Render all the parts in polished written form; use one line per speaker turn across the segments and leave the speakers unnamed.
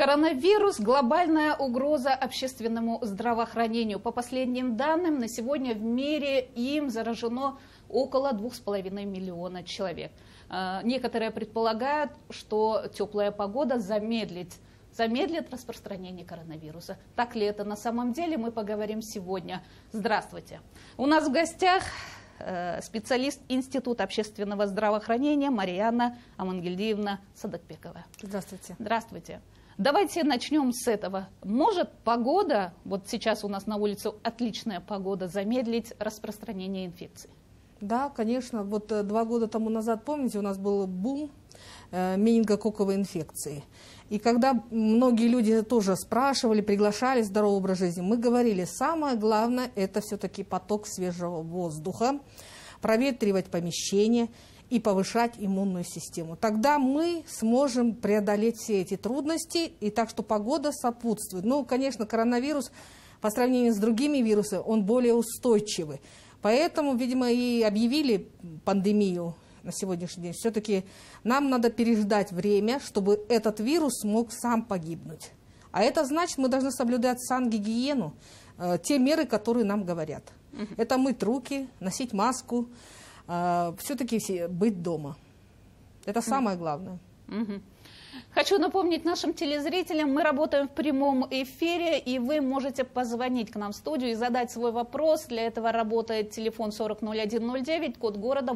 Коронавирус – глобальная угроза общественному здравоохранению. По последним данным, на сегодня в мире им заражено около 2,5 миллиона человек. Некоторые предполагают, что теплая погода замедлит распространение коронавируса. Так ли это на самом деле, мы поговорим сегодня. Здравствуйте. У нас в гостях специалист Института общественного здравоохранения Марияна Амангельдиевна Садыкбекова.
Здравствуйте.
Здравствуйте. Давайте начнем с этого. Может погода, вот сейчас у нас на улице отличная погода, замедлить распространение инфекции?
Да, конечно. Вот 2 года тому назад, помните, у нас был бум менингококковой инфекции. И когда многие люди тоже спрашивали, приглашали здоровый образ жизни, мы говорили, самое главное – это все-таки поток свежего воздуха, проветривать помещение и повышать иммунную систему. Тогда мы сможем преодолеть все эти трудности, и так что погода сопутствует. Ну, конечно, коронавирус по сравнению с другими вирусами, он более устойчивый. Поэтому, видимо, и объявили пандемию на сегодняшний день. Все-таки нам надо переждать время, чтобы этот вирус мог сам погибнуть. А это значит, мы должны соблюдать сангигиену, те меры, которые нам говорят. Это мыть руки, носить маску, все-таки быть дома. Это самое главное.
Хочу напомнить нашим телезрителям, мы работаем в прямом эфире, и вы можете позвонить к нам в студию и задать свой вопрос. Для этого работает телефон 400109, код города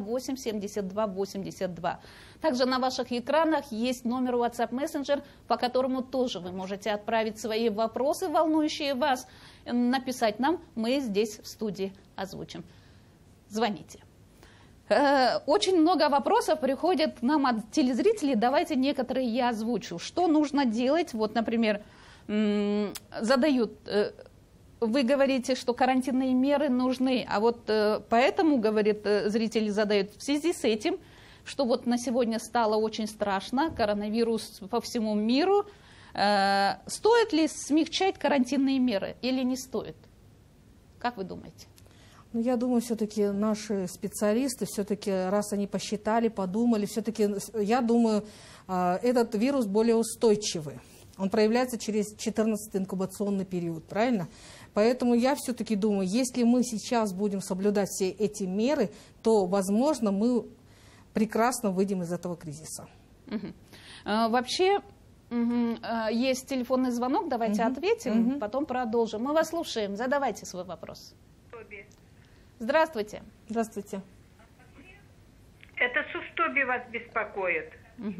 87282. Также на ваших экранах есть номер WhatsApp Messenger, по которому тоже вы можете отправить свои вопросы, волнующие вас, написать нам, мы здесь в студии озвучим. Звоните. Очень много вопросов приходит нам от телезрителей, давайте некоторые я озвучу. Что нужно делать? Вот, например, задают, вы говорите, что карантинные меры нужны, а вот поэтому, говорит, зрители задают, в связи с этим, что вот на сегодня стало очень страшно, коронавирус по всему миру, стоит ли смягчать карантинные меры или не стоит? Как вы думаете?
Ну, я думаю, все-таки наши специалисты, все-таки, раз они посчитали, подумали, все-таки, я думаю, этот вирус более устойчивый. Он проявляется через 14-й инкубационный период, правильно? Поэтому я все-таки думаю, если мы сейчас будем соблюдать все эти меры, то, возможно, мы прекрасно выйдем из этого кризиса.
Вообще, есть телефонный звонок, давайте ответим, потом продолжим. Мы вас слушаем, задавайте свой вопрос. Здравствуйте.
Здравствуйте.
Это Сустоби вас беспокоит.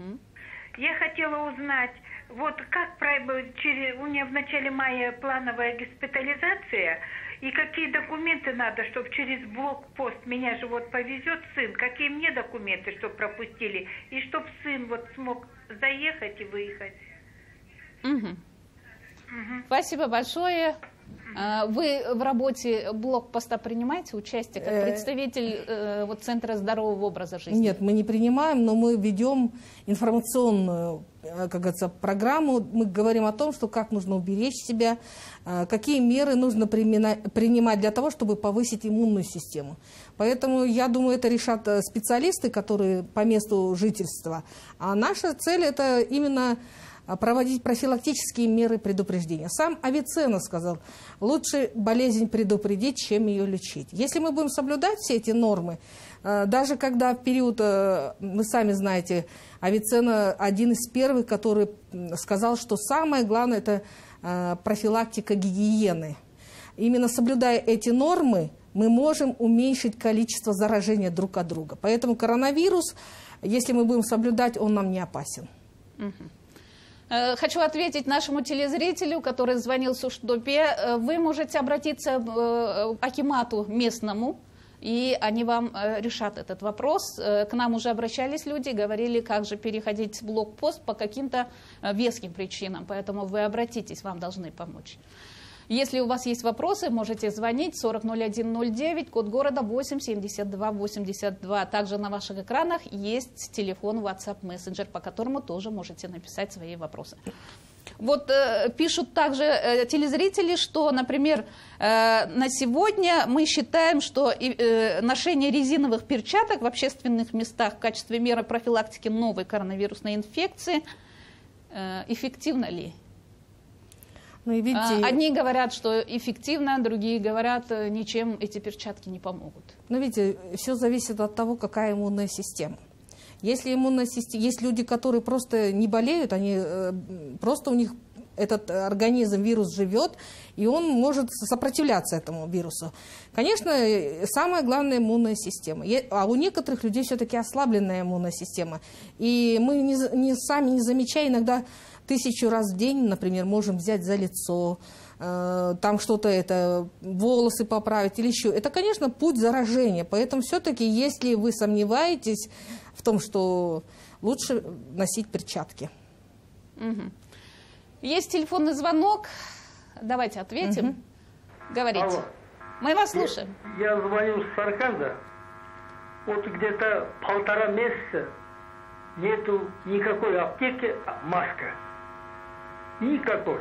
Я хотела узнать, вот как у меня в начале мая плановая госпитализация, и какие документы надо, чтобы через блокпост меня же вот повезет сын, какие мне документы, чтобы пропустили, и чтобы сын вот смог заехать и выехать.
Спасибо большое. Вы в работе блокпоста принимаете участие как представитель вот, Центра здорового образа жизни?
Нет, мы не принимаем, но мы ведем информационную, как говорится, программу. Мы говорим о том, что как нужно уберечь себя, какие меры нужно принимать для того, чтобы повысить иммунную систему. Поэтому, я думаю, это решат специалисты, которые по месту жительства. А наша цель – это именно проводить профилактические меры предупреждения. Сам Авиценна сказал, лучше болезнь предупредить, чем ее лечить. Если мы будем соблюдать все эти нормы, даже когда в период, вы сами знаете, Авиценна один из первых, который сказал, что самое главное – это профилактика гигиены. Именно соблюдая эти нормы, мы можем уменьшить количество заражения друг от друга. Поэтому коронавирус, если мы будем соблюдать, он нам не опасен.
Хочу ответить нашему телезрителю, который звонил с Сустобе. Вы можете обратиться к акимату местному, и они вам решат этот вопрос. К нам уже обращались люди, говорили, как же переходить блокпост по каким-то веским причинам. Поэтому вы обратитесь, вам должны помочь. Если у вас есть вопросы, можете звонить 400109, код города 87282. Также на ваших экранах есть телефон WhatsApp Messenger, по которому тоже можете написать свои вопросы. Вот пишут также телезрители, что, например, на сегодня мы считаем, что ношение резиновых перчаток в общественных местах в качестве меры профилактики новой коронавирусной инфекции эффективно ли?
Ну, и видите,
одни говорят, что эффективно, другие говорят, ничем эти перчатки не помогут.
Но видите, все зависит от того, какая иммунная система. Если иммунная система, есть люди, которые просто не болеют, они просто у них этот организм, вирус живет, и он может сопротивляться этому вирусу. Конечно, самое главное — иммунная система. А у некоторых людей все-таки ослабленная иммунная система. И мы сами не замечая, иногда 1000 раз в день, например, можем взять за лицо, там что-то волосы поправить или еще. Это, конечно, путь заражения. Поэтому все-таки, если вы сомневаетесь в том, что лучше носить перчатки.
Угу. Есть телефонный звонок. Давайте ответим. Угу. Говорите.
Алло.
Мы вас слушаем.
Я звоню с Сарканда. Вот где-то 1,5 месяца нету никакой аптеки, маска. Никакой.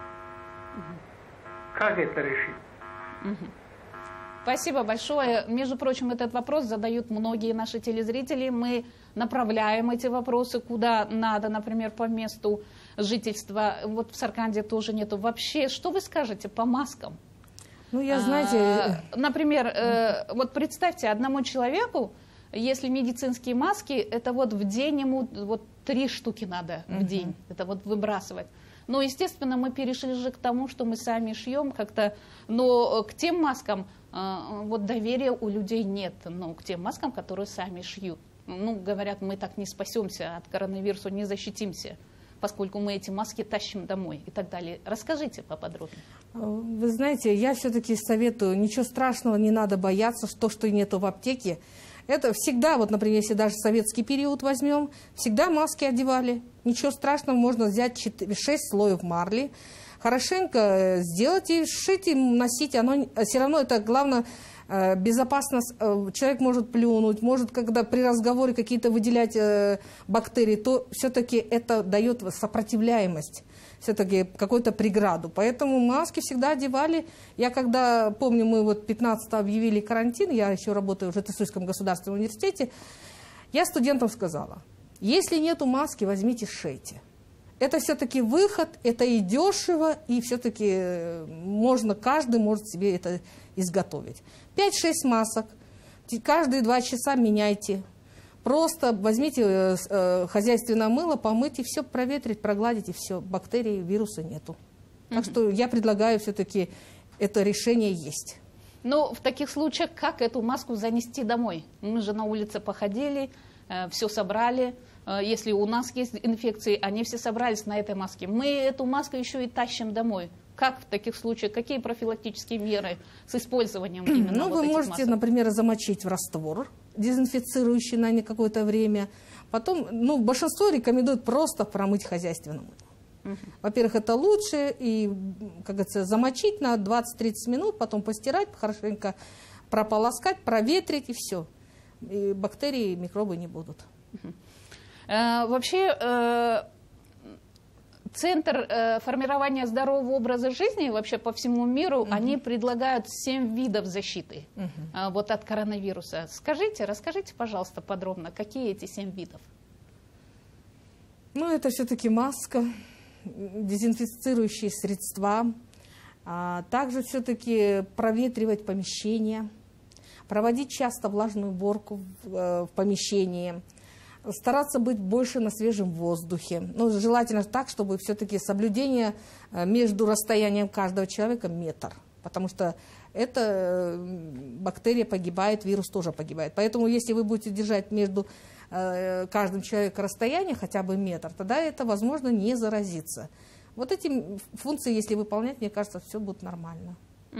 Как это решить?
Угу. Спасибо большое. Между прочим, этот вопрос задают многие наши телезрители. Мы направляем эти вопросы куда надо, например, по месту жительства. Вот в Сарканде тоже нету. Вообще, что вы скажете по маскам?
Ну, я, знаете...
Например, вот представьте, одному человеку, если медицинские маски, это вот в день ему вот 3 штуки надо в день. Это вот выбрасывать. Но, естественно, мы перешли же к тому, что мы сами шьем как-то, но к тем маскам вот доверия у людей нет, но к тем маскам, которые сами шьют. Ну, говорят, мы так не спасемся от коронавируса, не защитимся, поскольку мы эти маски тащим домой и так далее. Расскажите поподробнее.
Вы знаете, я все-таки советую, ничего страшного, не надо бояться, что нету в аптеке. Это всегда, вот, например, если даже советский период возьмем, всегда маски одевали. Ничего страшного, можно взять 6 слоев марли, хорошенько сделать и сшить, и носить. Оно все равно, это главное, безопасность. Человек может плюнуть, может, когда при разговоре какие-то выделять бактерии, то все-таки это дает сопротивляемость, все-таки какую-то преграду. Поэтому маски всегда одевали. Я когда, помню, мы вот 15-го объявили карантин, я еще работаю в Жетысуйском государственном университете, я студентам сказала: если нету маски, возьмите, сшейте. Это все-таки выход, это и дешево, и все-таки каждый может себе это изготовить. 5-6 масок, каждые 2 часа меняйте. Просто возьмите хозяйственное мыло, помыть, и все проветрить, прогладить, и все. Бактерий, вируса нету. Так что я предлагаю все-таки это решение есть.
Но в таких случаях, как эту маску занести домой? Мы же на улице походили, все собрали. Если у нас есть инфекции, они все собрались на этой маске. Мы эту маску еще и тащим домой. Как в таких случаях? Какие профилактические меры с использованием именно
Ну,
вот
вы
этих
можете,
масок?
например, замочить в раствор, дезинфицирующий на какое-то время. Потом, большинство рекомендует просто промыть хозяйственным. Во-первых, это лучше, и, как говорится, замочить на 20-30 минут, потом постирать, хорошенько прополоскать, проветрить, и все. И бактерии, и микробы не будут.
Вообще, Центр формирования здорового образа жизни вообще по всему миру, они предлагают 7 видов защиты вот от коронавируса. Расскажите, пожалуйста, подробно, какие эти 7 видов?
Ну, это все-таки маска, дезинфицирующие средства, также все-таки проветривать помещение, проводить часто влажную уборку в помещении, стараться быть больше на свежем воздухе. Ну, желательно так, чтобы все-таки соблюдение между расстоянием каждого человека метр, потому что эта бактерия погибает, вирус тоже погибает. Поэтому если вы будете держать между каждым человеком расстояние хотя бы метр, тогда это возможно не заразиться. Вот эти функции, если выполнять, мне кажется, все будет нормально.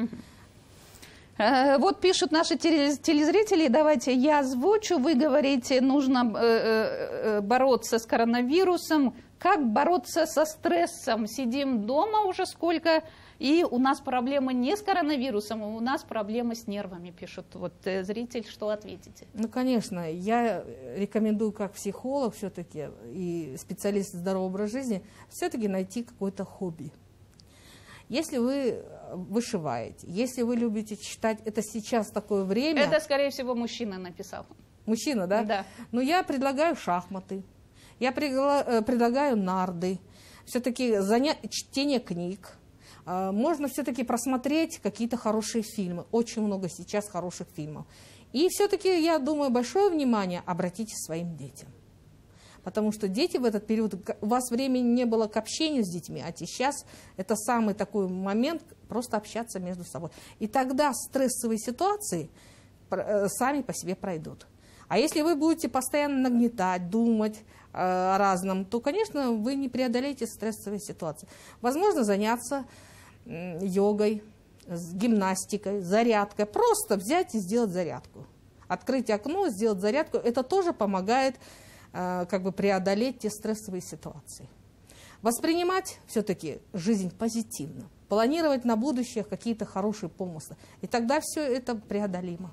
Вот пишут наши телезрители, давайте я озвучу, вы говорите, нужно бороться с коронавирусом. Как бороться со стрессом? Сидим дома уже сколько, и у нас проблемы не с коронавирусом, у нас проблемы с нервами, пишут вот зритель, что ответите?
Ну, конечно, я рекомендую как психолог все-таки и специалист здорового образа жизни все-таки найти какое-то хобби. Если вы вышиваете, если вы любите читать, это сейчас такое время...
Это, скорее всего, мужчина написал.
Мужчина, да?
Да.
Но я предлагаю шахматы, я предлагаю нарды, все-таки чтение книг. можно все-таки просмотреть какие-то хорошие фильмы. Очень много сейчас хороших фильмов. И все-таки, я думаю, большое внимание обратите своим детям. Потому что дети в этот период, у вас времени не было к общению с детьми, а сейчас это самый такой момент просто общаться между собой. И тогда стрессовые ситуации сами по себе пройдут. А если вы будете постоянно нагнетать, думать о разном, то, конечно, вы не преодолеете стрессовые ситуации. Возможно, заняться йогой, гимнастикой, зарядкой. Просто взять и сделать зарядку. Открыть окно, сделать зарядку. Это тоже помогает как бы преодолеть те стрессовые ситуации. Воспринимать все-таки жизнь позитивно. Планировать на будущее какие-то хорошие помыслы. И тогда все это преодолимо.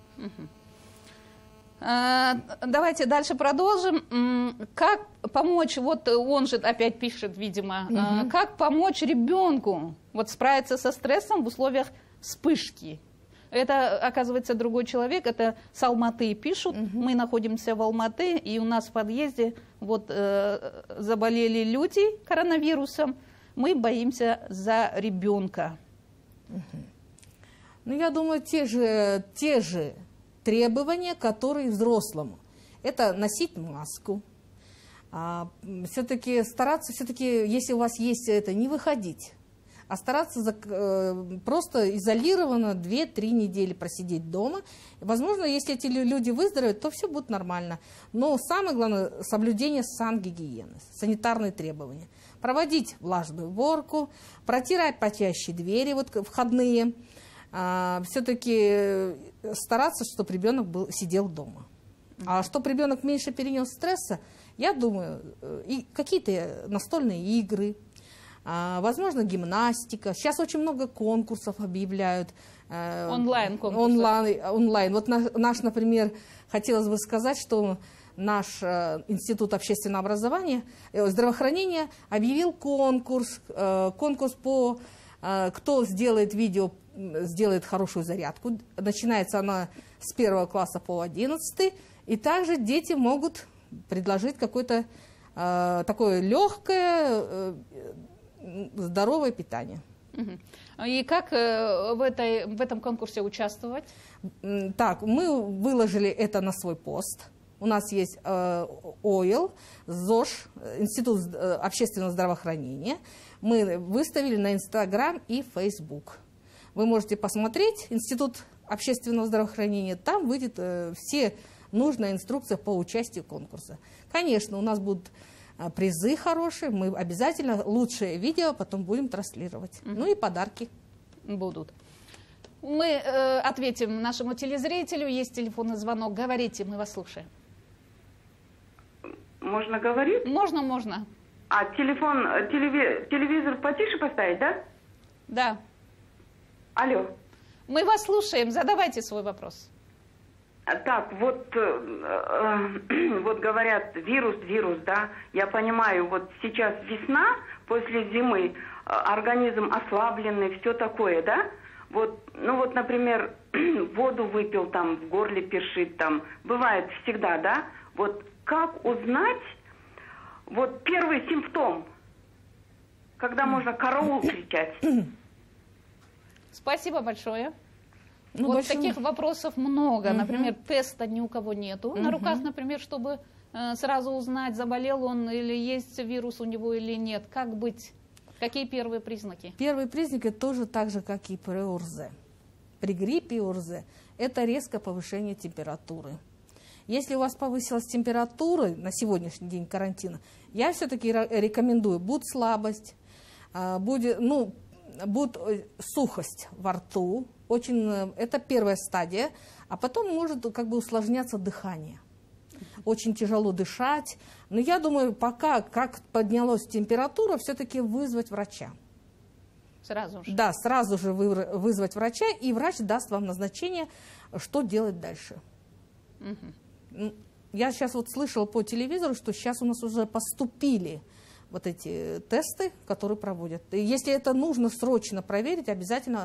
Давайте дальше продолжим. Как помочь, вот он же опять пишет, видимо, как помочь ребенку вот справиться со стрессом в условиях вспышки? Это, оказывается, другой человек, это с Алматы пишут. Мы находимся в Алматы, и у нас в подъезде вот заболели люди коронавирусом. Мы боимся за ребенка.
Ну, я думаю, те же требования, которые взрослому. Это носить маску. Все-таки стараться, если у вас есть это, не выходить. А стараться просто изолированно 2-3 недели просидеть дома. Возможно, если эти люди выздоровеют, то все будет нормально. Но самое главное – соблюдение сангигиены, санитарные требования. Проводить влажную уборку, протирать почаще двери вот, входные. Все-таки стараться, чтобы ребенок сидел дома. А чтобы ребенок меньше перенес стресса, я думаю, и какие-то настольные игры, возможно, гимнастика. Сейчас очень много конкурсов объявляют.
Онлайн-конкурсы.
Онлайн. Вот наш, например, хотелось бы сказать, что наш Институт общественного образования, здравоохранения объявил конкурс по кто сделает видео, сделает хорошую зарядку. Начинается она с 1 класса по 11. И также дети могут предложить какое-то такое легкое, здоровое питание.
И как в этом конкурсе участвовать?
Так, мы выложили это на свой пост. У нас есть ОИЛ, ЗОЖ, Институт общественного здравоохранения. Мы выставили на Инстаграм и Фейсбук. Вы можете посмотреть Институт общественного здравоохранения. Там выйдет все нужная инструкция по участию в конкурсе. Конечно, у нас будут призы хорошие, мы обязательно лучшее видео потом будем транслировать. Ну и подарки
будут. Мы ответим нашему телезрителю, есть телефонный звонок. Говорите, мы вас слушаем.
Можно говорить?
Можно.
А телевизор потише поставить, да?
Да.
Алло.
Мы вас слушаем, задавайте свой вопрос.
Так, вот говорят, вирус, да, я понимаю, вот сейчас весна, после зимы, организм ослабленный, все такое, да? Вот, ну вот, например, воду выпил, там, в горле першит, там, бывает всегда, да? Вот как узнать, вот первый симптом, когда можно караул кричать?
Спасибо большое.
Ну,
вот таких вопросов много. Например, теста ни у кого нету на руках, например, чтобы сразу узнать, заболел он или есть вирус у него или нет. Как быть? Какие первые признаки?
Первые признаки тоже так же, как и при ОРЗ. При гриппе и ОРЗ это резкое повышение температуры. Если у вас повысилась температура на сегодняшний день карантина, я все-таки рекомендую, будет слабость, будет сухость во рту. Это первая стадия, а потом может как бы усложняться дыхание. Очень тяжело дышать. Но я думаю, пока как поднялась температура, все-таки вызвать врача.
Сразу же?
Да, сразу же вызвать врача, и врач даст вам назначение, что делать дальше. Я сейчас вот слышала по телевизору, что сейчас у нас уже поступили вот эти тесты, которые проводят. И если это нужно срочно проверить, обязательно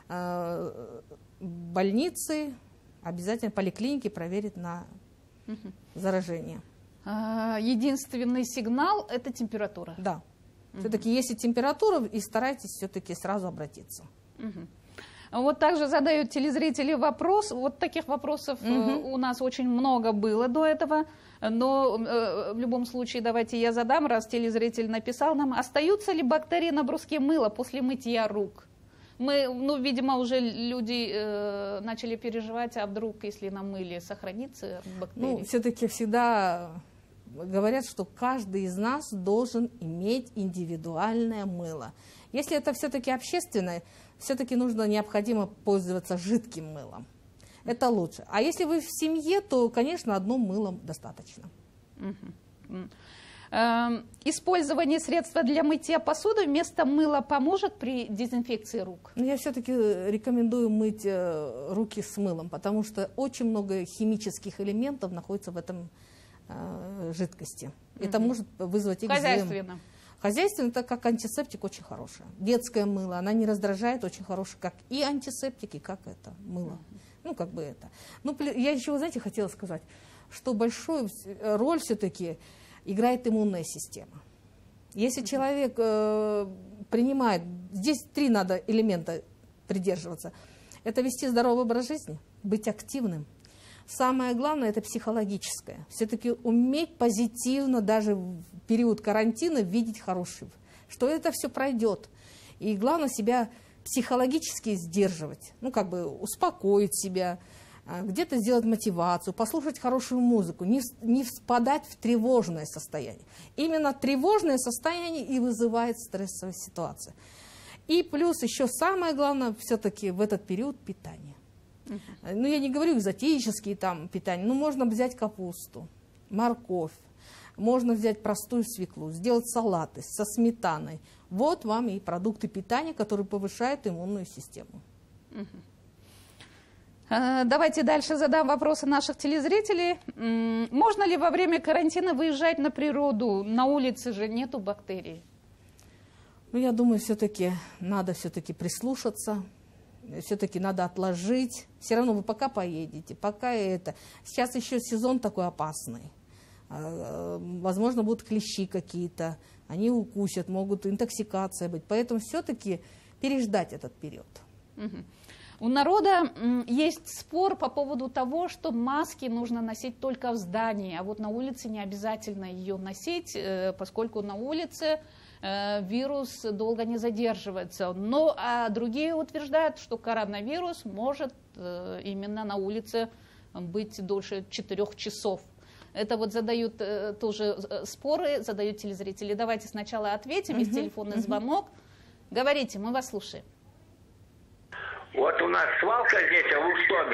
больницы, обязательно поликлиники проверить на заражение.
Единственный сигнал – это температура.
Да. Все-таки если температура, и старайтесь все-таки сразу обратиться.
Вот также задают телезрители вопрос, вот таких вопросов у нас очень много было до этого, но в любом случае давайте я задам, раз телезритель написал нам, остаются ли бактерии на бруске мыла после мытья рук? Мы, видимо, уже люди начали переживать, а вдруг, если на мыле сохранится бактерии?
Все-таки всегда говорят, что каждый из нас должен иметь индивидуальное мыло. Если это все-таки общественное, все-таки необходимо пользоваться жидким мылом. Это лучше. А если вы в семье, то, конечно, одно мыло достаточно.
Использование средства для мытья посуды вместо мыла поможет при дезинфекции рук?
Я все-таки рекомендую мыть руки с мылом, потому что очень много химических элементов находится в этом жидкости. Это может вызвать экзему.
Хозяйственно.
Хозяйственно это как антисептик очень хорошее. Детское мыло, она не раздражает, очень хорошее, как и антисептик, и как это мыло. Я еще, знаете, хотела сказать, что большую роль все-таки играет иммунная система. Если человек принимает, здесь 3 надо элемента придерживаться. Это вести здоровый образ жизни, быть активным. Самое главное – это психологическое. Все-таки уметь позитивно даже в период карантина видеть хорошее, что это все пройдет. И главное себя психологически сдерживать, успокоить себя, где-то сделать мотивацию, послушать хорошую музыку, не впадать в тревожное состояние. Именно тревожное состояние и вызывает стрессовая ситуация. И плюс еще самое главное все-таки в этот период питание. Я не говорю экзотические питания, можно взять капусту, морковь, можно взять простую свеклу, сделать салаты со сметаной. Вот вам и продукты питания, которые повышают иммунную систему.
Давайте дальше задам вопросы наших телезрителей. Можно ли во время карантина выезжать на природу? На улице же нету бактерий.
Я думаю, все-таки надо прислушаться. Все-таки надо отложить. Все равно вы пока поедете, пока это. Сейчас еще сезон такой опасный. Возможно, будут клещи какие-то. Они укусят, могут интоксикация быть. Поэтому все-таки переждать этот период.
У народа есть спор по поводу того, что маски нужно носить только в здании, а вот на улице не обязательно ее носить, поскольку на улице вирус долго не задерживается. Но другие утверждают, что коронавирус может именно на улице быть дольше 4 часов. Это задают тоже споры, задают телезрители. Давайте сначала ответим, есть телефонный звонок. Говорите, мы вас слушаем.
Вот у нас свалка здесь, в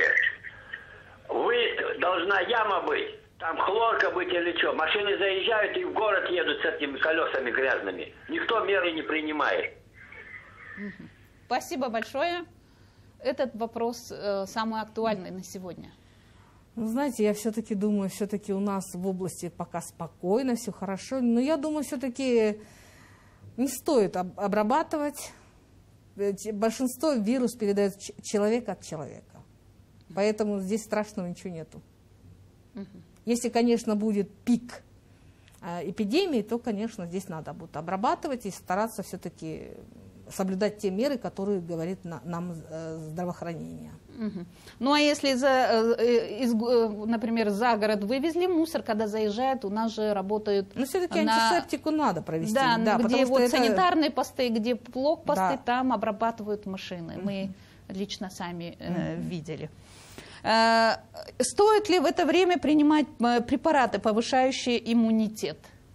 Устобе. Должна яма быть, там хлорка быть или что. Машины заезжают и в город едут с этими колесами грязными. Никто меры не принимает.
Спасибо большое. Этот вопрос самый актуальный на сегодня.
Знаете, я все-таки думаю, у нас в области пока спокойно, все хорошо. Но я думаю, все-таки не стоит обрабатывать. Большинство вирус передает человек от человека. Поэтому здесь страшного ничего нету. Если, конечно, будет пик эпидемии, то, конечно, здесь надо будет обрабатывать и стараться все-таки соблюдать те меры, которые говорит нам здравоохранение.
А если, например, за город вывезли мусор, когда заезжает, у нас же работают...
все-таки антисептику надо провести.
Да, где санитарные посты, где блокпосты, там обрабатывают машины. Мы лично сами видели. Стоит ли в это время принимать препараты, повышающие иммунитет?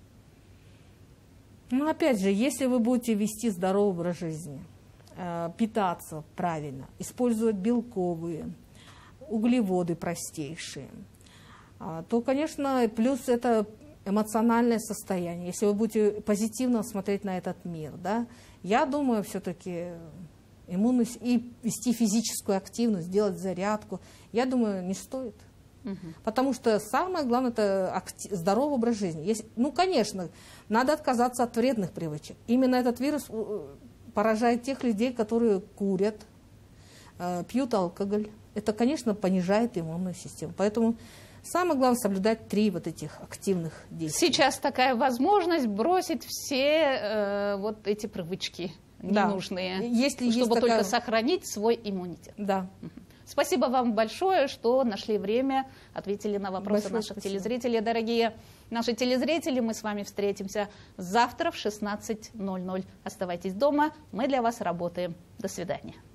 Опять же, если вы будете вести здоровый образ жизни, питаться правильно, использовать белковые, углеводы простейшие, то, конечно, плюс это эмоциональное состояние. Если вы будете позитивно смотреть на этот мир, я думаю, все-таки иммунность и вести физическую активность, делать зарядку, я думаю, не стоит. Потому что самое главное – это здоровый образ жизни. Конечно, надо отказаться от вредных привычек. Именно этот вирус поражает тех людей, которые курят, пьют алкоголь. Это, конечно, понижает иммунную систему. Поэтому Самое главное соблюдать 3 вот этих активных действия.
Сейчас такая возможность бросить все вот эти привычки ненужные,
Если
чтобы
есть такая...
только сохранить свой иммунитет.
Да.
Спасибо вам большое, что нашли время, ответили на вопросы
Большое
наших
спасибо.
телезрителей. Дорогие наши телезрители, мы с вами встретимся завтра в 16:00. Оставайтесь дома, мы для вас работаем. До свидания.